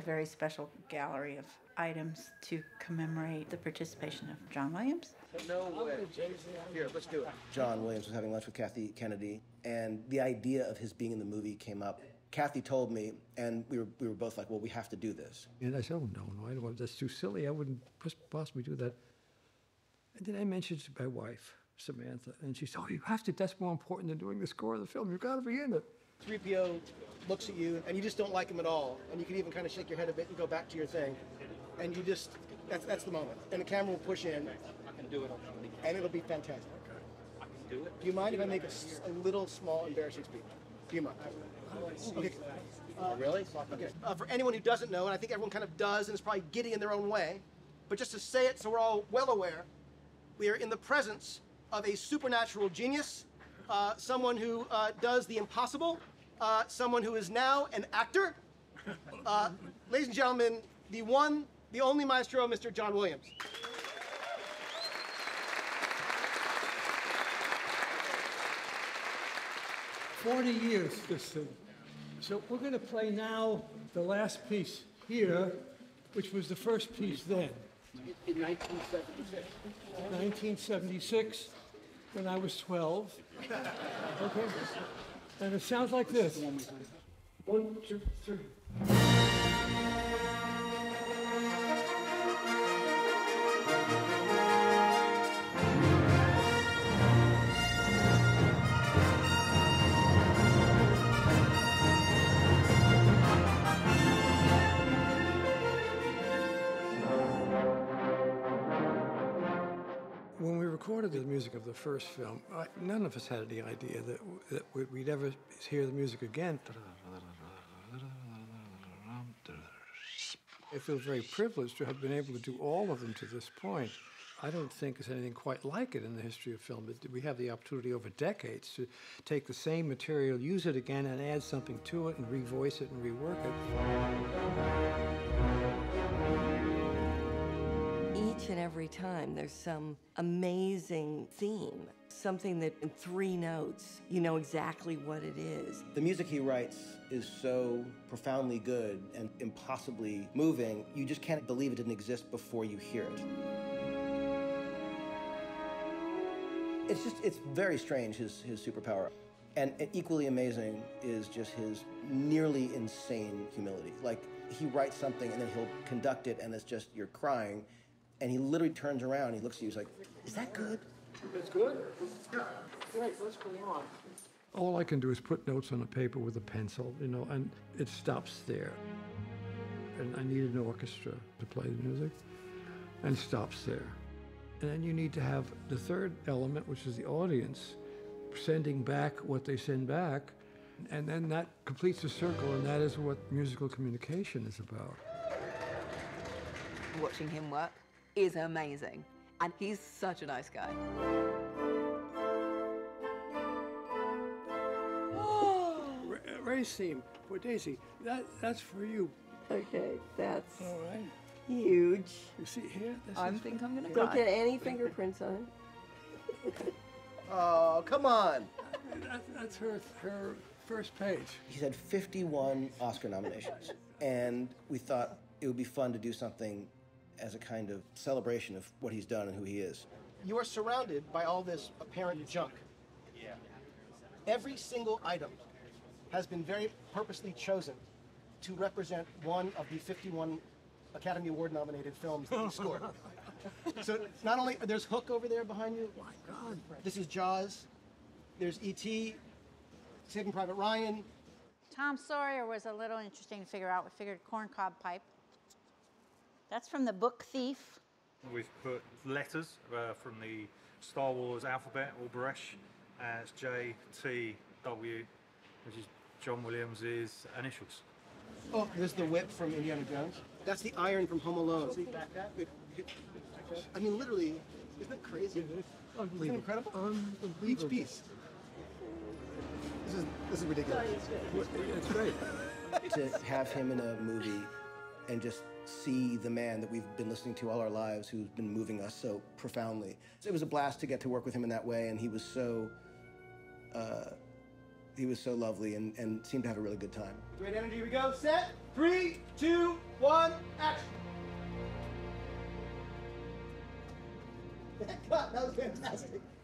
very special gallery of items to commemorate the participation of John Williams. No way. Here, let's do it. John Williams was having lunch with Kathy Kennedy, and the idea of his being in the movie came up. Kathy told me, and we were both like, well, we have to do this. And I said, oh, no, I don't want, that's too silly. I wouldn't possibly do that. And then I mentioned it to my wife, Samantha, and she said, oh, you have to, that's more important than doing the score of the film. You've got to be in it. 3PO looks at you, and you just don't like him at all, and you can even kind of shake your head a bit and go back to your thing, and you just, that's the moment. And the camera will push in. I can do it, and it'll be fantastic. I can do it. Do you mind if I make a little small embarrassing speech? Do you mind? Okay. Really? Okay. For anyone who doesn't know, and I think everyone kind of does, and is probably giddy in their own way, but just to say it so we're all well aware, we are in the presence of a supernatural genius, someone who does the impossible, someone who is now an actor. Ladies and gentlemen, the one, the only maestro, Mr. John Williams. 40 years, this thing. So we're going to play now the last piece here, which was the first piece then. In 1976. 1976, when I was 12. Okay? And it sounds like this. 1, 2, 3. When we recorded the music of the first film, none of us had any idea that we'd ever hear the music again. I feel very privileged to have been able to do all of them to this point. I don't think there's anything quite like it in the history of film. We have the opportunity over decades to take the same material, use it again, and add something to it, and revoice it and rework it. Each and every time there's some amazing theme, something that in 3 notes, you know exactly what it is. The music he writes is so profoundly good and impossibly moving, you just can't believe it didn't exist before you hear it. It's very strange, his superpower. And equally amazing is just his nearly insane humility. Like, he writes something and then he'll conduct it and it's just, you're crying. And he literally turns around, he looks at you, he's like, is that good? It's good? Yeah. Great, let's go on. All I can do is put notes on a paper with a pencil, you know, and it stops there. And I need an orchestra to play the music, and stops there. And then you need to have the third element, which is the audience, sending back what they send back, and then that completes the circle, and that is what musical communication is about. Watching him work is amazing, and he's such a nice guy. Race theme for Daisy. That's for you. Okay, that's all right. Huge. You see here? I think I'm gonna Don't cry. get any fingerprints on it. Oh, come on. That's her first page. He's had 51 Oscar nominations, and we thought it would be fun to do something as a kind of celebration of what he's done and who he is. You are surrounded by all this apparent junk. Yeah. Every single item has been very purposely chosen to represent one of the 51 Academy Award nominated films that he scored. So not only, there's Hook over there behind you. Oh my God. This is Jaws. There's E.T., Saving Private Ryan. Tom Sawyer was a little interesting to figure out. We figured corncob pipe. That's from the book Thief. We've put letters from the Star Wars alphabet, or Baresh, as JTW, which is John Williams' initials. Oh, there's the whip from Indiana Jones. That's the iron from Home Alone. I mean, literally, isn't that crazy? Isn't it incredible? Unbelievable. Each piece. This is ridiculous. It's great. To have him in a movie and just see the man that we've been listening to all our lives, who's been moving us so profoundly. It was a blast to get to work with him in that way, and he was so lovely and seemed to have a really good time. Great energy, here we go. Set, 3, 2, 1. one, action. Cut. That was fantastic.